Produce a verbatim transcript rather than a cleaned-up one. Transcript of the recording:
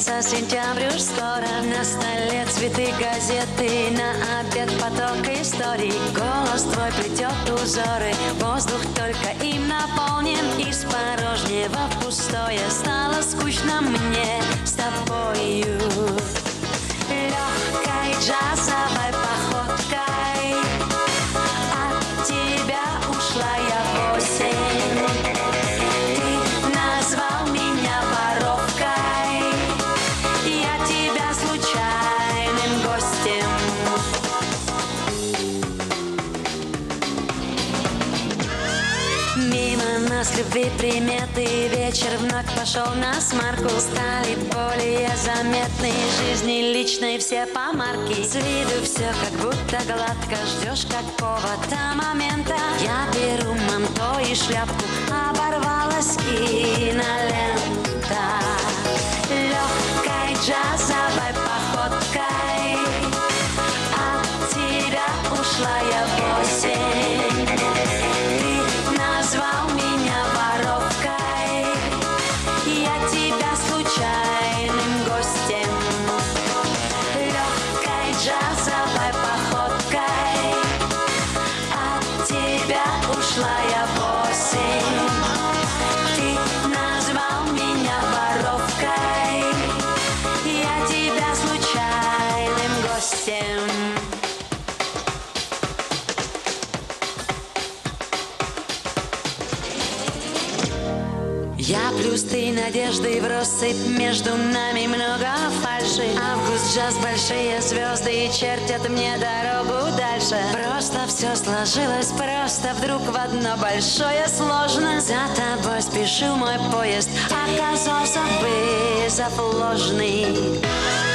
близится сентябрь уж скоро. На столе цветы, газеты, на обед поток историй. Голос твой плетет узоры, воздух только им наполнен. Из порожнего в пустое стало скучно мне с тобою. Легкой джазовой походкой от тебя ушла я в осень. Ты назвал меня воровкой, я тебя случайным гостем. Мимо нас любви приметы, вечер вновь пошел на смарку. Стали более заметны жизни личной все помарки. С виду все как будто гладко, ждешь какого-то момента. Я беру манто и шляпку, оборвалась кинолента. Легкой джазовой походкой от тебя ушла я в осень. Ты назвал меня воровкой, я тебя случайным гостем. Легкой джазовой походкой от тебя ушла я в осень. Ты назвал меня воровкой, я тебя случайным гостем. Я плюс ты надежды в россыпь, между нами много фальши. Август, джаз, большие звезды чертят мне дорогу дальше. Просто все сложилось просто вдруг в одно большое сложно. За тобой спешил мой поезд, оказался вызов ложный.